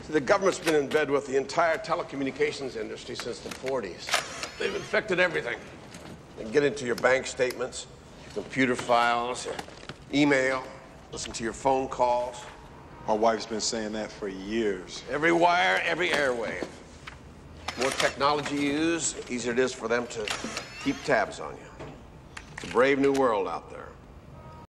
The government's been in bed with the entire telecommunications industry since the 40s. They've infected everything. They can get into your bank statements, your computer files, your email, listen to your phone calls. My wife's been saying that for years. Every wire, every airwave. The more technology you use, the easier it is for them to keep tabs on you. It's a brave new world out there.